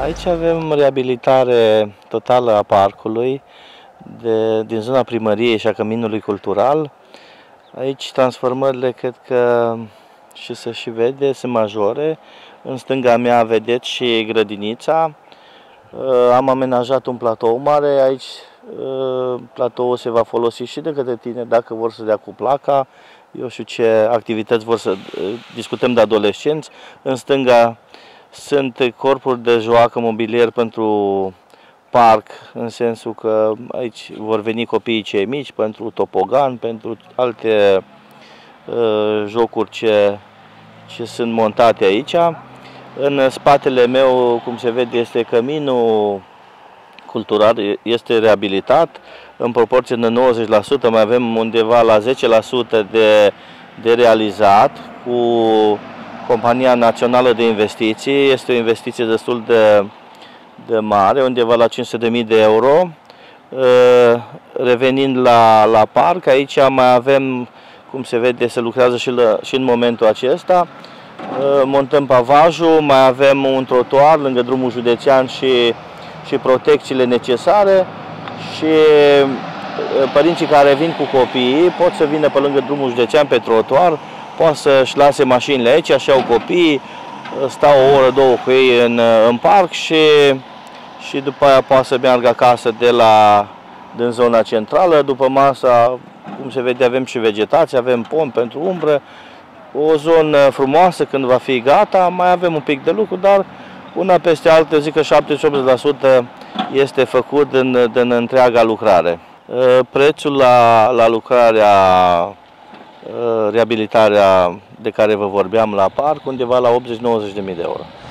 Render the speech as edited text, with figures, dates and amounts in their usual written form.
Aici avem reabilitare totală a parcului din zona primăriei și a căminului cultural. Aici transformările, cred că și se și vede, sunt majore. În stânga mea vedeți și grădinița. Am amenajat un platou mare. Aici platoul se va folosi și de către tineri dacă vor să dea cu placa. Eu știu ce activități vor să discutăm de adolescenți. În stânga sunt corpuri de joacă mobilier pentru parc, în sensul că aici vor veni copiii cei mici pentru topogan, pentru alte jocuri ce sunt montate aici. În spatele meu, cum se vede, este căminul cultural, este reabilitat în proporție de 90%, mai avem undeva la 10% de realizat cu Compania Națională de Investiții. Este o investiție destul de mare, undeva la 500.000 de euro. Revenind la parc, aici mai avem, cum se vede, se lucrează și în momentul acesta. Montăm pavajul, mai avem un trotuar lângă drumul județean și protecțiile necesare, și părinții care vin cu copiii pot să vină pe lângă drumul județean pe trotuar, pot să-și lase mașinile aici, așa au copiii, stau o oră, două cu ei în parc și după aia poate să meargă acasă din zona centrală. După masa, cum se vede, avem și vegetație, avem pomi pentru umbră, o zonă frumoasă. Când va fi gata, mai avem un pic de lucru, dar una peste alta, zic că 70-80% este făcut din întreaga lucrare. Prețul la lucrarea, reabilitarea de care vă vorbeam la parc, undeva la 80-90.000 de euro.